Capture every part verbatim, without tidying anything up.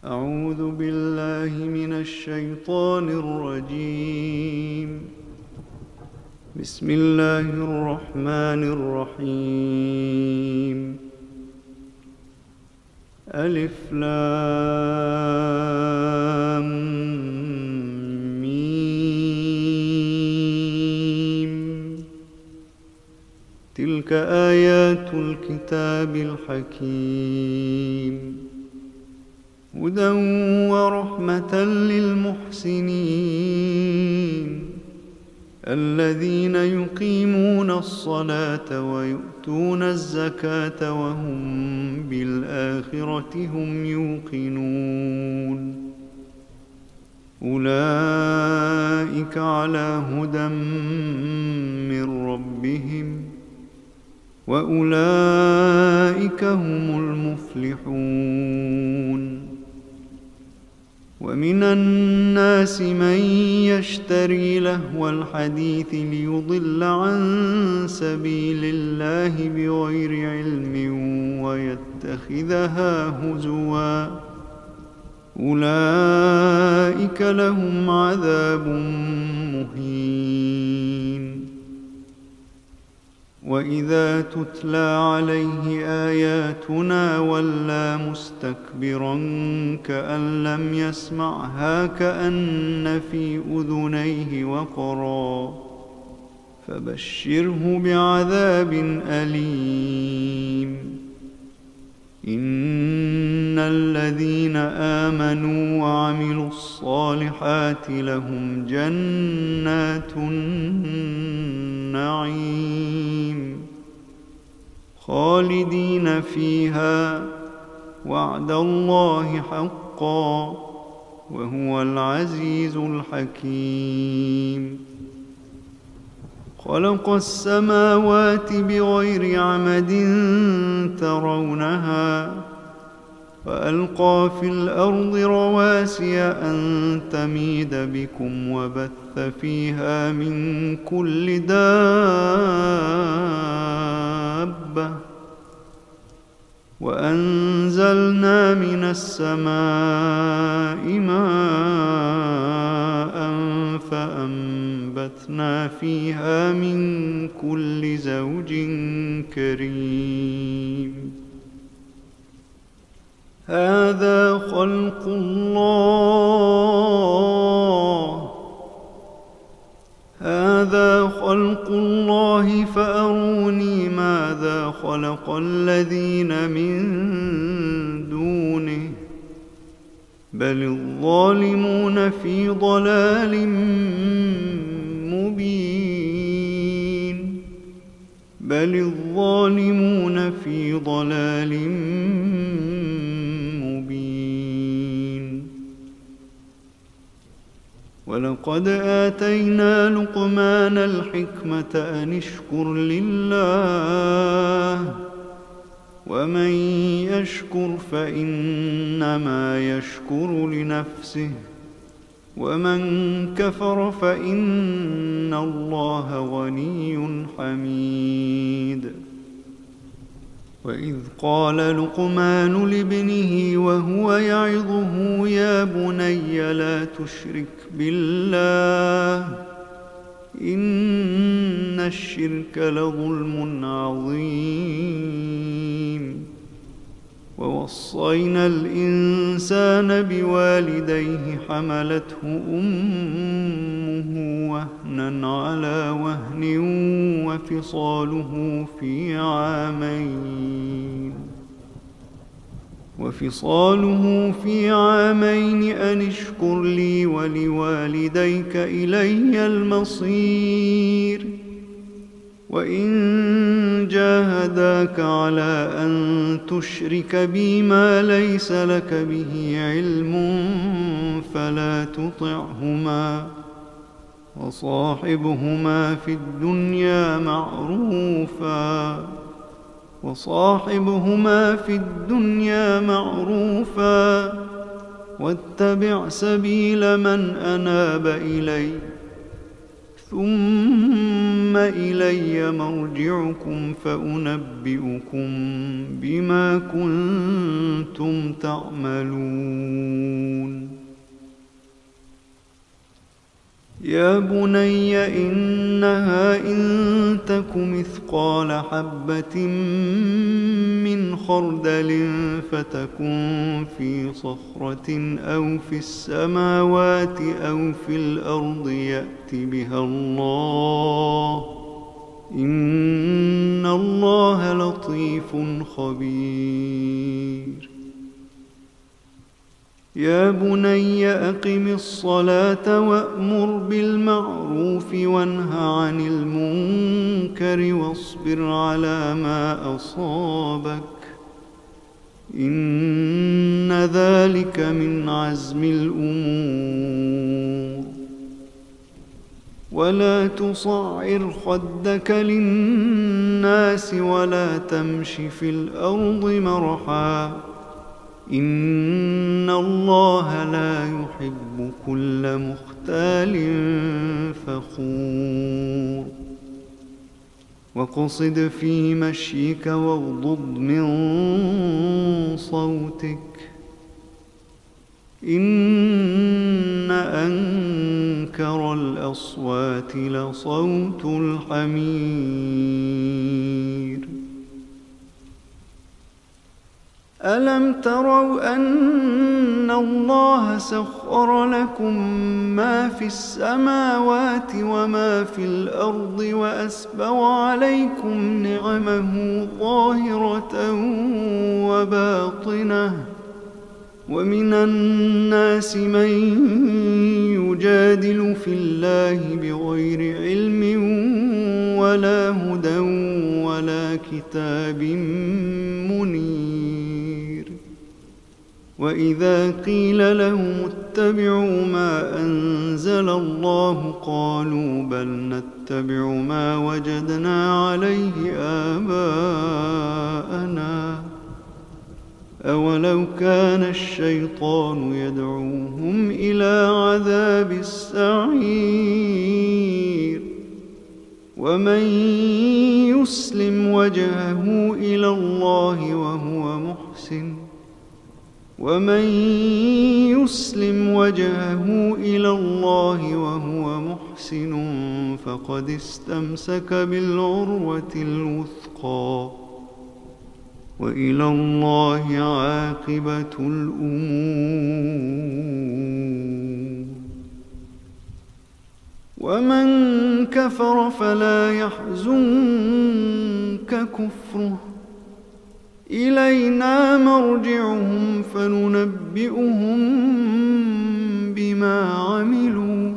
أعوذ بالله من الشيطان الرجيم. بسم الله الرحمن الرحيم. ألف لام ميم. تلك آيات الكتاب الحكيم، هدى ورحمة للمحسنين الذين يقيمون الصلاة ويؤتون الزكاة وهم بالآخرة هم يوقنون. أولئك على هدى من ربهم وأولئك هم المفلحون. ومن الناس من يشتري لهو الحديث ليضل عن سبيل الله بغير علم ويتخذها هزوا، أولئك لهم عذاب مهين. وإذا تتلى عليه آياتنا ولى مستكبرا كأن لم يسمعها كأن في أذنيه وقرا، فبشره بعذاب أليم. إن الذين آمنوا وعملوا الصالحات لهم جنات النعيم خالدين فيها، وعد الله حقا، وهو العزيز الحكيم. خلق السماوات بغير عمد ترونها، وألقى في الأرض رواسي أن تميد بكم وبث فيها من كل دابة، وأنزلنا من السماء ماء فأنبتنا فيها من كل زوج كريم. هذا خلق الله هذا خلق الله فأروني ماذا خلق الذين من دونه، بل الظالمون في ضلال مبين بل الظالمون في ضلال مبين. ولقد آتينا لقمان الحكمة أن اشكر لله، ومن يشكر فإنما يشكر لنفسه، ومن كفر فإن الله غني حميد. وإذ قال لقمان لابنه وهو يعظه يا بني لا تشرك بالله إن الشرك لظلم عظيم. ووصينا الإنسان بوالديه حملته أمه وهنا على وهن وفصاله في عامين وفصاله في عامين أن اشكر لي ولوالديك إلي المصير. وإن جاهداك على أن تشرك بي ما ليس لك به علم فلا تطعهما، وصاحبهما في الدنيا معروفا وصاحبهما في الدنيا معروفا واتبع سبيل من أناب إلي، ثم ثم إلي مرجعكم فأنبئكم بما كنتم تعملون. يا بني إنها إن تك مثقال حبة من خردل فتكن في صخرة أو في السماوات أو في الأرض يأت بها الله إن الله لطيف خبير. يا بني أقم الصلاة وأمر بالمعروف وانه عن المنكر واصبر على ما أصابك إن ذلك من عزم الأمور. ولا تصعر خدك للناس ولا تمش في الأرض مرحا إن الله لا يحب كل مختال فخور. واقصد في مشيك واغضض من صوتك إن أنكر الأصوات لصوت الحمير. ألم تروا أن الله سخر لكم ما في السماوات وما في الأرض وأسبغ عليكم نعمه ظاهرة وباطنة ومن الناس من يجادل في الله بغير علم ولا هدى ولا كتاب منير. وإذا قيل لهم اتبعوا ما أنزل الله قالوا بل نتبع ما وجدنا عليه آباءنا أولو كان الشيطان يدعوهم إلى عذاب السعير. ومن يسلم وجهه إلى الله وهو محسن ومن يسلم وجهه إلى الله وهو محسن فقد استمسك بالعروة الوثقى وإلى الله عاقبة الأمور. ومن كفر فلا يحزنك كفره إلينا مرجعهم فننبئهم بما عملوا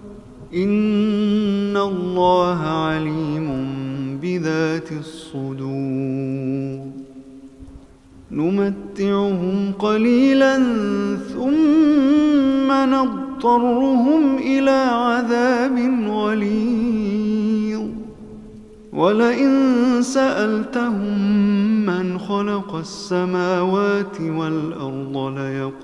إن الله عليم بذات الصدور. نمتعهم قليلا ثم نضطرهم إلى عذاب غليظ. ولئن سألتهم من خلق السماوات والأرض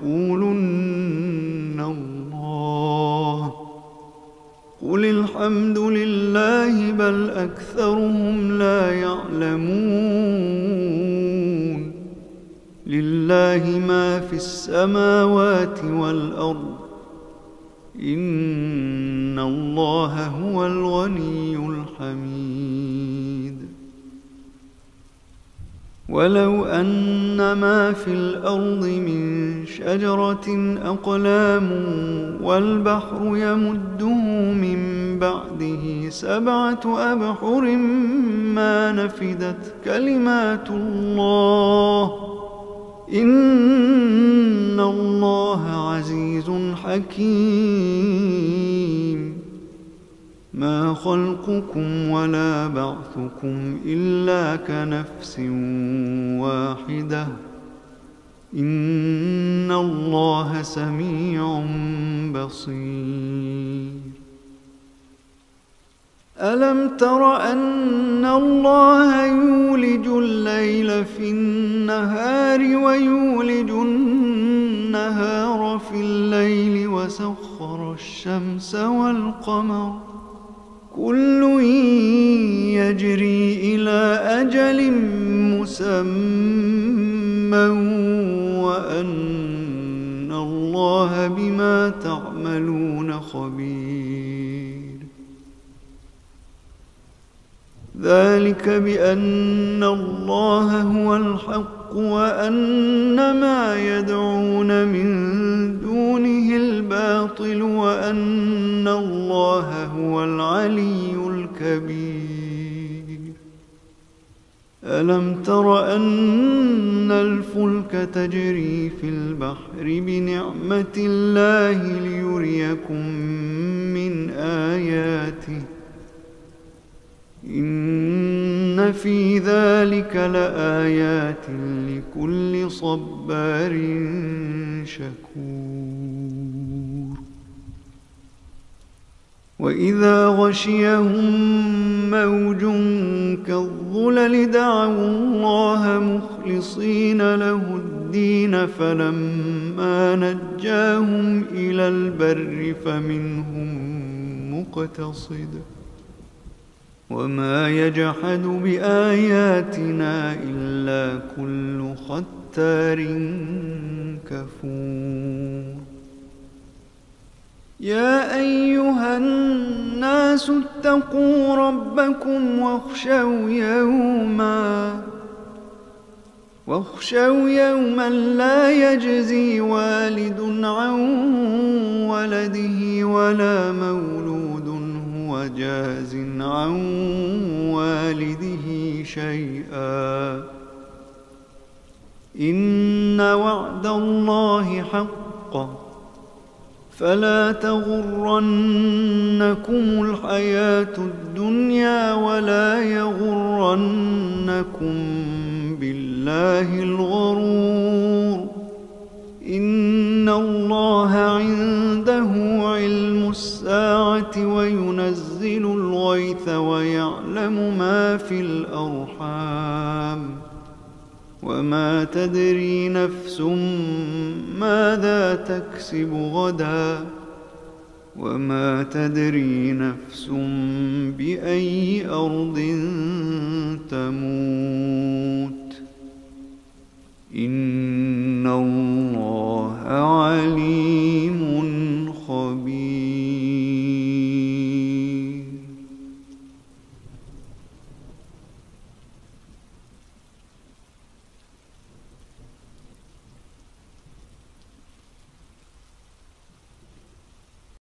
ليقولن الله قل الحمد لله بل أكثرهم لا يعلمون. لله ما في السماوات والأرض إن الله هو الغني الحميد. ولو أن ما في الأرض من شجرة أقلام والبحر يمده من بعده سبعة أبحر ما نفدت كلمات الله إن الله عزيز حكيم. ما خلقكم ولا بعثكم إلا كنفس واحدة إن الله سميع بصير. ألم تر أن الله يولج الليل في النهار ويولج النهار في الليل وسخر الشمس والقمر كل يجري إلى أجل مسمى وأن الله بما تعملون خبير. ذلك بأن الله هو الحق وأن ما يدعون من دونه الباطل وأن الله هو العلي الكبير. ألم تر أن الفلك تجري في البحر بنعمة الله ليريكم من آياته إن في ذلك لآيات لكل صبار شكور. وإذا غشيهم موج كالظلل دعوا الله مخلصين له الدين فلما نجاهم إلى البر فمنهم مقتصد وما يجحد بآياتنا إلا كل ختار كفور. يا أيها الناس اتقوا ربكم واخشوا يوما واخشوا يوما لا يجزي والد عن ولده ولا مولود هو جاز عن والده شيئا إن وعد الله حق فلا تغرنكم الحياة الدنيا ولا يغرنكم بالله الغرور. إن الله عنده علم الساعة وينزل الغيث ويعلم ما في الأرحام وما تدري نفس ماذا تكسب غدا وما تدري نفس بأي أرض تموت.